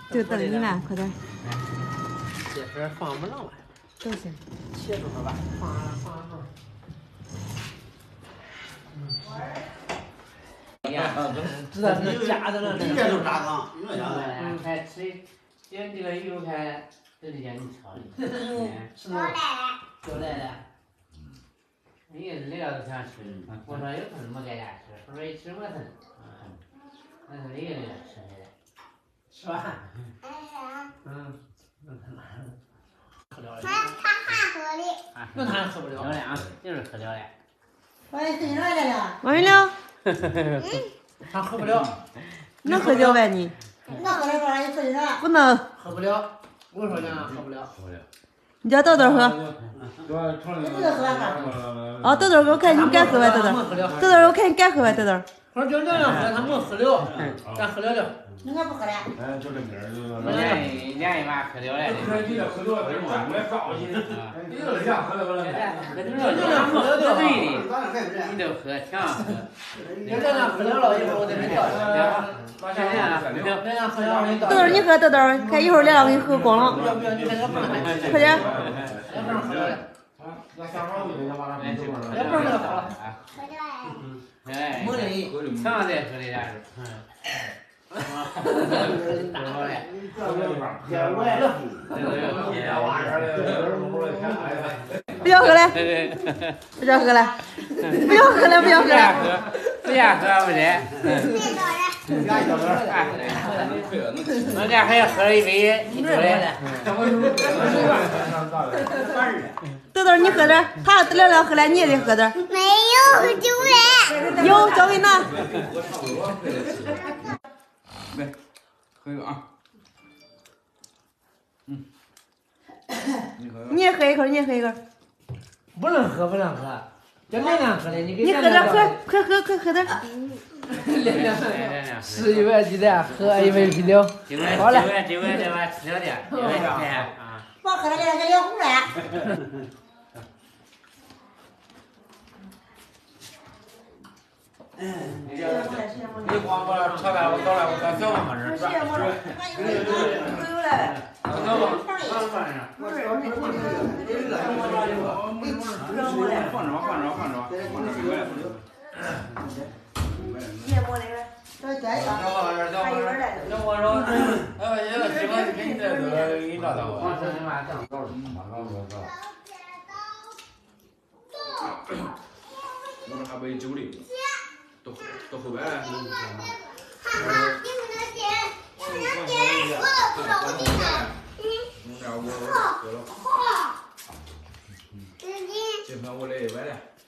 就等你了，快点。 这是放不上了。 都行。 切住它吧，放上。知道是假的了， 这些都是炸缸，你说假的？ 看吃，点这个油看，这里叫你炒的， 是的。 交代的。你聊都想吃，我说有空没给家吃，他说一吃我疼。那是那个吃起来。 吃完。喝了。 他还喝的。 那他喝不了。 了啊，就是喝了的。 我也喝来了。 王云亮。 他喝不了。 能喝掉呗你？ 能喝了吧？你喝的不能。 喝不了。我说呢，喝不了。 你叫豆豆喝。哦，豆豆，我看你敢喝呗，豆豆。豆豆，我看你敢喝呗，豆豆。 我说叫亮亮喝，他没喝了，咱喝了了。 你可不喝了？ 就这名儿就。 连一把喝了嘞。 喝了，我也高兴。你都这样喝了不了？ 你都喝，挺好喝。 亮亮喝了，一会儿我再给调一下。 豆豆，你喝，豆豆，看一会儿亮亮给你喝光了。 要不要你那个放上？ 快点。 要不然喝了。 那下班我就把它弄走了。 要不然那个好了。 喝的。 哎， 没得。 强再喝的点儿。大好嘞。 不要喝了，不要喝了，不要喝了，不要喝了。 不要喝不得。我这还要喝一杯一桌的。 豆豆，你喝点，他亮亮喝了，你也得喝点。 没有酒嘞。 有，交给拿。 来，喝一个啊。 你也喝一口，你也喝一口。 不能喝，不能喝。叫亮亮喝的，你给你喝点，快喝点。 亮亮吃一碗鸡蛋，喝一碗啤酒。好了。 这碗这碗吃了点，这碗看啊。 我喝了这个要红了。 你光把扯淡，我走了，我到小王那儿是吧？ 都有了。 小王， 你也摸那个。还有点来。 我说，这个鸡巴给你这个给你找到吧？ 我这还没酒嘞，到后边来。这盘我来一碗嘞。